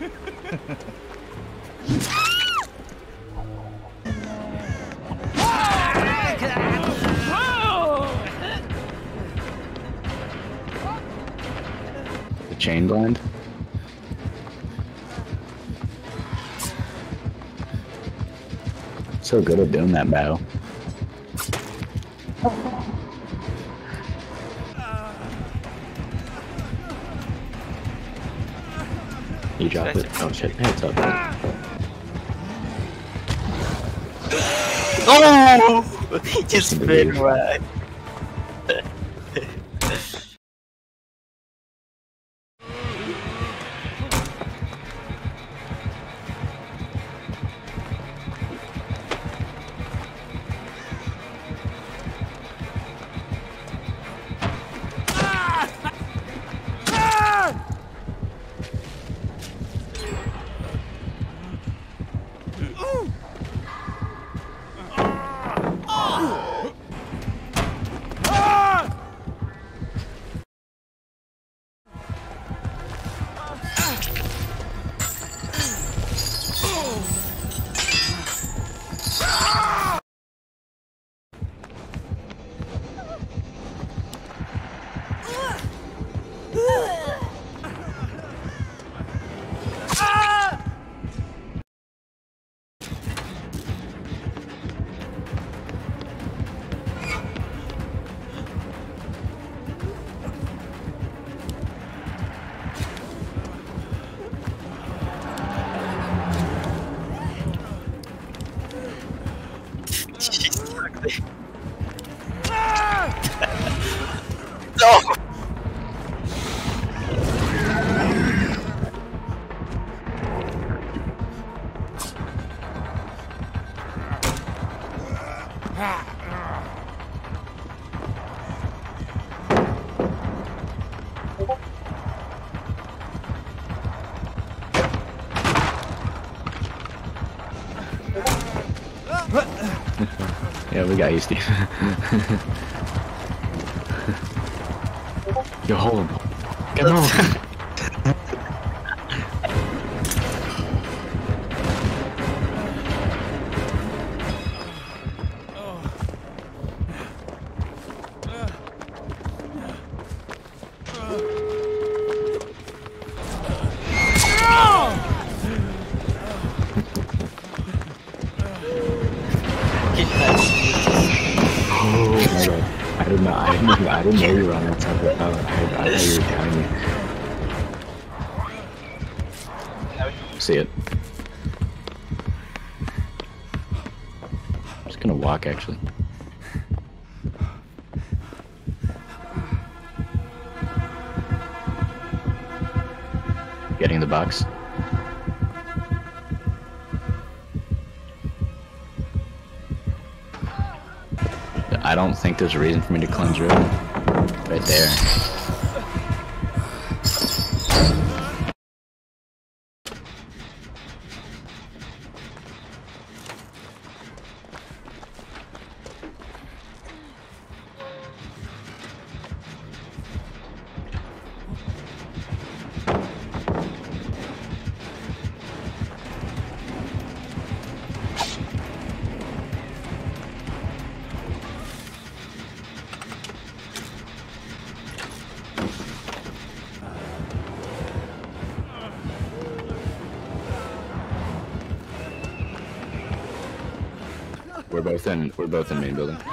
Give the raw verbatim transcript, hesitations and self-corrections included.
The chain blind. So good at doing that battle. You dropped it. Oh shit, it's up. Oh! He just spin right. No! Yeah, we got used to you. Yo, hold him. Come on. I did not. I didn't. I didn't know you were on that side of the tower. I, I thought you were counting me. See it. I'm just gonna walk, actually. Getting the box. I don't think there's a reason for me to cleanse room. Right there. We're both in. We're both in main building.